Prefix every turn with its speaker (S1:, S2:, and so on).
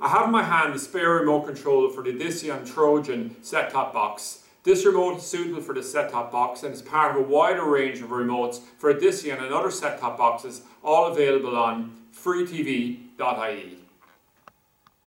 S1: I have in my hand the spare remote control for the Edition TROJAN set-top box. This remote is suitable for the set-top box and is part of a wider range of remotes for Edition and other set-top boxes, all available on freetv.ie.